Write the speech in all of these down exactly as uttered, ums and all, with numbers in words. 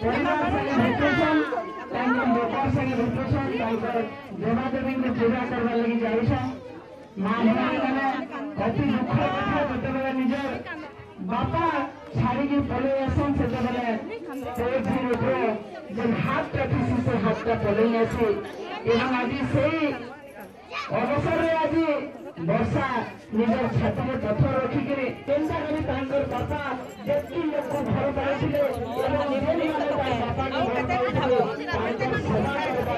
देवादेवी पूजा करवा लगी जाइछन मां मैंने कति दुख कथा जतबेले निजर बापा छाड़ी के पले आसन से जबले से दिन उठो जब हाथ टठी से हाथ का पले आसी एवं आज से अवसर रे आज वर्षा निजर छाती में पत्थर रखी के केनता करी तांकर बापा जत्ती लोग को घर पाइथिले एवं निजे निजे बापा को घर पाइथिले तांकर सेवा करबा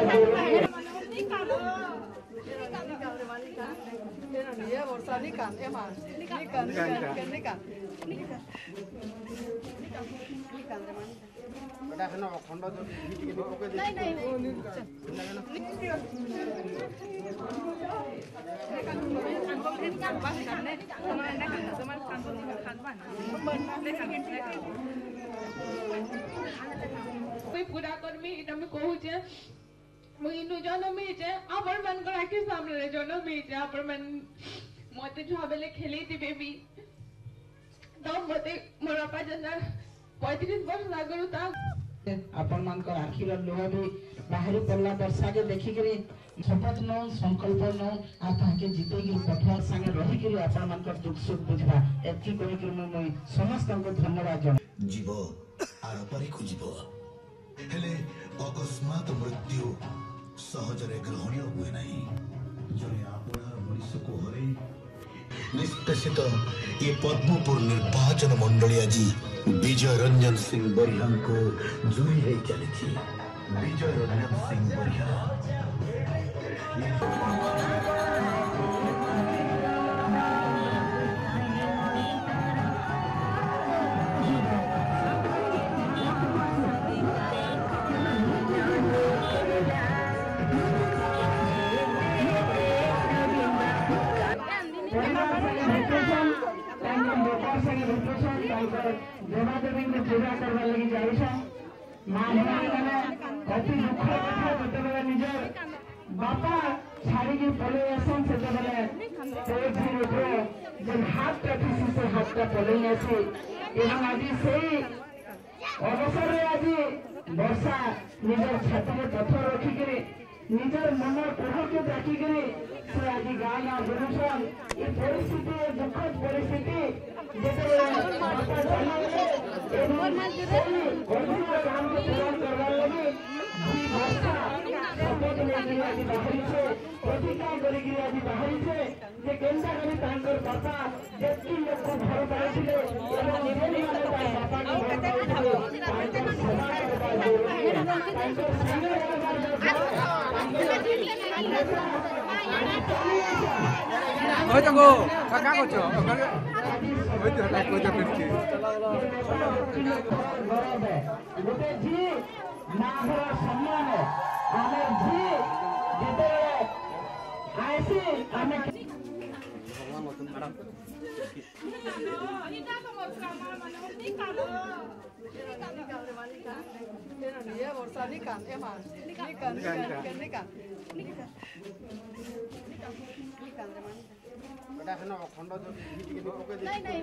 ये वर्षा निकाल ए मां निकाल निकाल निकाल निकाल निकाल रे मां बेटा खाना खंड जो टिके पके दे नहीं नहीं कोई पूरा कर्मी इतमे कहू छे मुइनु जन्म हिचे आपण मन को आके सामने रे जन्म हिचे आपण मन मते छाबेले खेली थी बेबी तो मते मोरा पा जना पैंतीस वर्ष लागरू ता आपण मन को आखिर लोह भी बाहरी पल्ला वर्षा के देखि करी शपथ न संकल्प न आ ताके जीते के पठार संगे रही करी आपण मन को दुख सुख बुझबा एति कोइ कि मैं समस्त को धन्यवाद जन जीव आर परि खुजिबो हेले अकस्मात मृत्यु सहजरे ग्रहणीय हुए नहीं जने आपना मनुष्य को हरे निष्पेषित ये पद्मपुर निर्वाचन मंडली आज विजय रंजन सिंह बरिया को जुरी है चली विजय रंजन सिंह बरिया देवादेवी पूजा करवा लगी जाइछन मां मैंने कति दुख कथा जतबेले निजर बापा छाड़ी के पले आसन से जबले से दिन उठो जब हाथ टठी से हाथ का पले आसी एवं आज से अवसर रे आज वर्षा निजर छाती में पत्थर रखी के निजर मन कोह के देखी के से आज गाना गुरुसन ये परिस्थिति दुखद परिस्थिति जैसे बापा चला एवं काम को पूरा करवा लगी वर्षा शपथ लेके आज बाहरी से प्रतिज्ञा करी आज बाहरी से जे केनता करी तांकर बापा जत्ती लोग को घर पाइथिले एवं निजे निजे बापा को घर पाइथिले तांकर सेवा करबा तांकर संगे हो जगो का करछो ओइ तो लाइक को करछि गोटे जी नागर सम्मान आमे जी जेते आइसी आमे भगवान वतन मैडम इटा तो मत कामार माने निकाल निकाल रे मालिका ये वर्षा निकाल ए मां निकाल निकाल निकाल निकाल निकाल निकाल रे मालिका बेटा खाना खंड जो टिके पके दे नहीं नहीं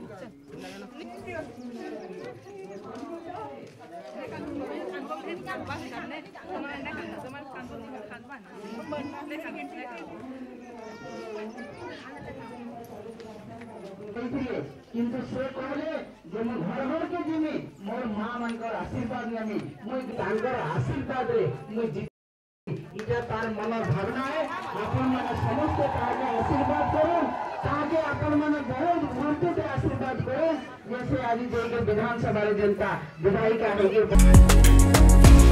किंतु से कहले जे मो घर घर के जिमी मोर मां मानकर आशीर्वाद नेमी मुई तांकर आशीर्वाद रे मुई इटा तार मन भावना है अपन मन समस्त ताके आशीर्वाद करूं ताके अपन मन बहुत मूर्ति के आशीर्वाद करूं जैसे आज जे के विधानसभा रे जनता विधायिका होके